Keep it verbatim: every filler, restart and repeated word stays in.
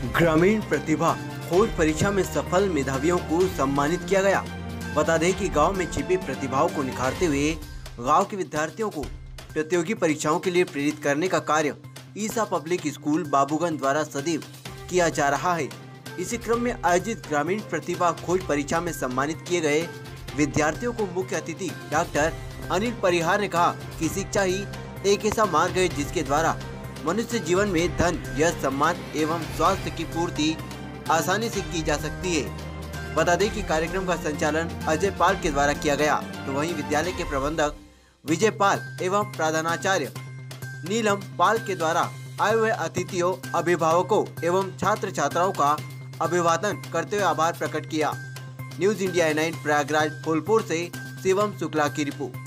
ग्रामीण प्रतिभा खोज परीक्षा में सफल मेधावियों को सम्मानित किया गया। बता दें कि गांव में छिपी प्रतिभाओं को निखारते हुए गांव के विद्यार्थियों को प्रतियोगी परीक्षाओं के लिए प्रेरित करने का कार्य ईसा पब्लिक स्कूल बाबूगंज द्वारा सदैव किया जा रहा है। इसी क्रम में आयोजित ग्रामीण प्रतिभा खोज परीक्षा में सम्मानित किए गए विद्यार्थियों को मुख्य अतिथि डॉक्टर अनिल परिहार ने कहा कि शिक्षा ही एक ऐसा मार्ग है जिसके द्वारा मनुष्य जीवन में धन, यश, सम्मान एवं स्वास्थ्य की पूर्ति आसानी से की जा सकती है। बता दें कि कार्यक्रम का संचालन अजय पाल के द्वारा किया गया, तो वहीं विद्यालय के प्रबंधक विजय पाल एवं प्रधानाचार्य नीलम पाल के द्वारा आए हुए अतिथियों, अभिभावकों एवं छात्र छात्राओं का अभिवादन करते हुए आभार प्रकट किया। News India nine Prayagraj Phulpur से शिवम शुक्ला की रिपोर्ट।